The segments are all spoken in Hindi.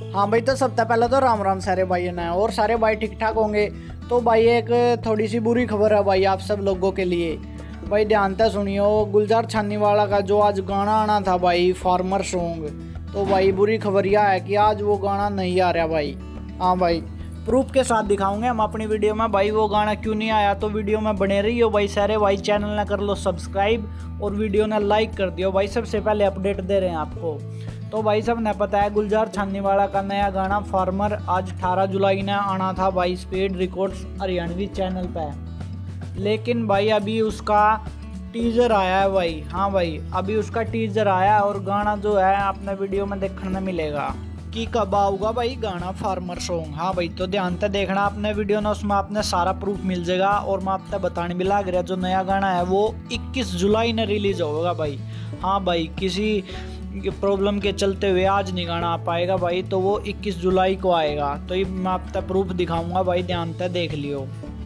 हाँ भाई, तो सबसे पहले तो राम राम सारे भाई ने, और सारे भाई ठीक ठाक होंगे। तो भाई एक थोड़ी सी बुरी खबर है भाई आप सब लोगों के लिए। भाई ध्यान से सुनियो, गुलजार छानीवाला का जो आज गाना आना था भाई, फार्मर सॉन्ग, तो भाई बुरी खबर यह है कि आज वो गाना नहीं आ रहा भाई। हाँ भाई, प्रूफ के साथ दिखाऊंगे हम अपनी वीडियो में भाई वो गाना क्यों नहीं आया। तो वीडियो में बने रही हो भाई सारे भाई, चैनल ना कर लो सब्सक्राइब और वीडियो ने लाइक कर दियो भाई। सबसे पहले अपडेट दे रहे हैं आपको। तो भाई सब ने पता है गुलजार छानीवाला का नया गाना फार्मर आज 18 जुलाई ने आना था भाई स्पीड रिकॉर्ड्स हरियाणवी चैनल पे, लेकिन भाई अभी उसका टीजर आया है भाई। हाँ भाई, अभी उसका टीजर आया और गाना जो है आपने वीडियो में देखने मिलेगा कि कब आऊगा भाई गाना फार्मर सॉन्ग। हाँ भाई, तो ध्यान से देखना आपने वीडियो ना, उसमें आपने सारा प्रूफ मिल जाएगा। और मैं आपको बताने भी लग रहा जो नया गाना है वो 21 जुलाई ने रिलीज होगा भाई। हाँ भाई, किसी प्रॉब्लम के चलते हुए आज नहीं गाना आ पाएगा भाई, तो वो 21 जुलाई को आएगा। तो ये मैं आपको प्रूफ दिखाऊंगा भाई, ध्यान से देख लियो।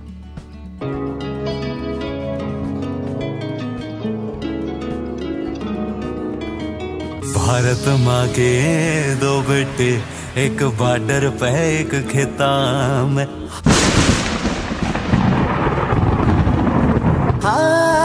भारत माँ के दो बेटे, एक बॉर्डर पे एक खेता में। हाँ